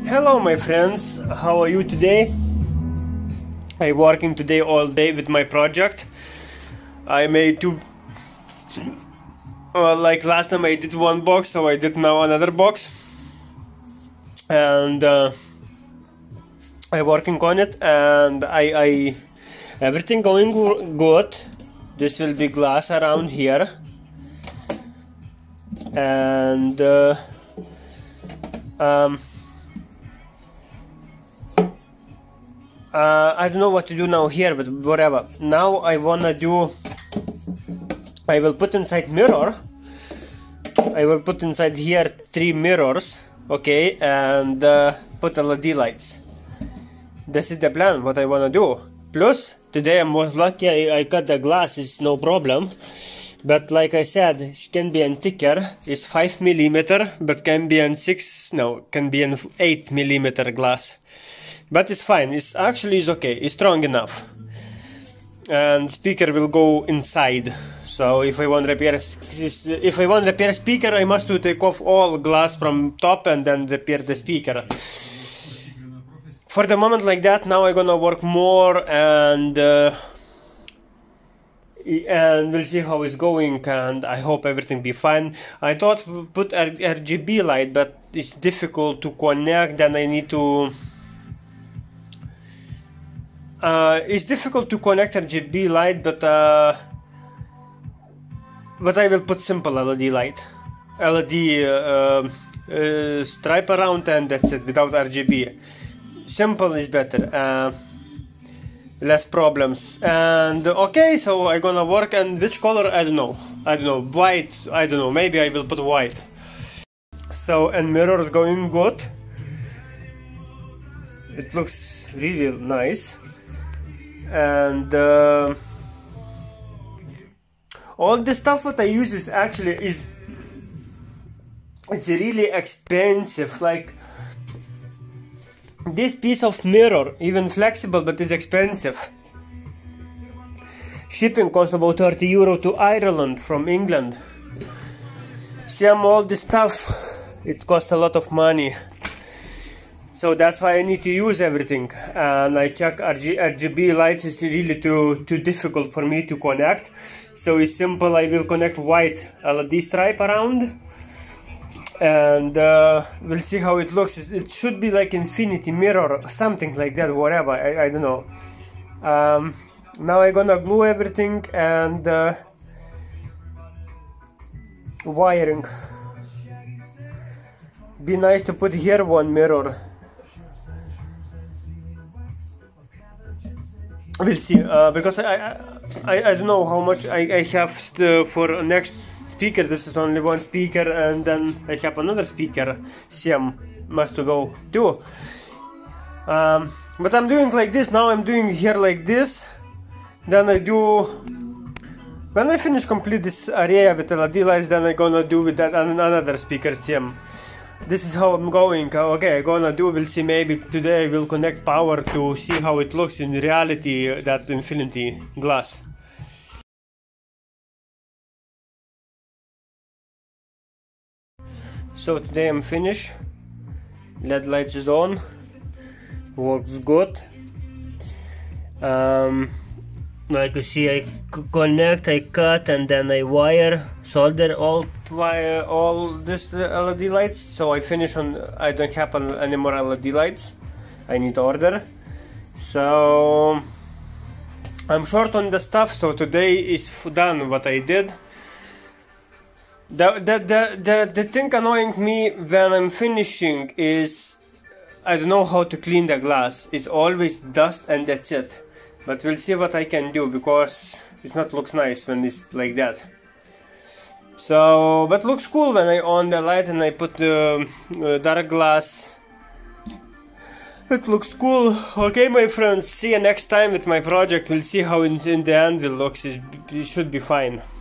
Hello my friends, how are you today? I'm working today all day with my project. I made two, like last time I did one box, so I did now another box. And I'm working on it, and everything going good. This will be glass around here. And I don't know what to do now here, but whatever. Now I wanna do, I will put inside mirror. I will put inside here 3 mirrors, okay, and put LED lights. This is the plan, what I wanna do. Plus, today I was lucky, I cut the glass, it's no problem. But like I said, it can be in thicker, it's 5mm, but can be in 8mm glass. But it's fine, it's actually is okay, it's strong enough. And speaker will go inside. So if I want to repair speaker, I must take off all glass from top and then repair the speaker. For the moment like that, now I'm gonna work more and we'll see how it's going, and I hope everything be fine. I thought put RGB light, but it's difficult to connect, then I need to it's difficult to connect RGB light, but I will put simple LED light, LED stripe around, and that's it, without RGB. Simple is better, less problems. And okay, so I'm gonna work, and which color, I don't know, white, I don't know, maybe I will put white. So, and mirror is going good, it looks really nice. And all the stuff that I use is actually it's really expensive. Like this piece of mirror, even flexible, but it's expensive. Shipping costs about €30 to Ireland from England. Same all this stuff, it costs a lot of money. So that's why I need to use everything, and I check RGB lights is really too difficult for me to connect. So it's simple, I will connect white LED stripe around, and we'll see how it looks. It should be like infinity mirror, something like that, whatever, I don't know. Now I'm gonna glue everything and wiring. Be nice to put here one mirror. We'll see, because I don't know how much I have for next speaker. This is only one speaker, and then I have another speaker, same, must go too. But I'm doing like this, now I'm doing here like this, then I do, when I finish complete this area with LED lights, then I'm gonna do with that another speaker same. This is how I'm going. Okay, I'm gonna do, we'll see, maybe today I will connect power to see how it looks in reality, that infinity glass. So today I'm finished. LED lights is on, works good. Like you see, I connect, I cut, and then I wire, solder all this LED lights. So I finish on, I don't have any more LED lights, I need to order. So I'm short on the stuff, so today is done what I did. The thing annoying me when I'm finishing is I don't know how to clean the glass. It's always dust and that's it. But we'll see what I can do, because it's not looks nice when it's like that. So, but looks cool when I on the light and I put the dark glass. It looks cool. Okay, my friends, see you next time with my project. We'll see how in the end it looks. It should be fine.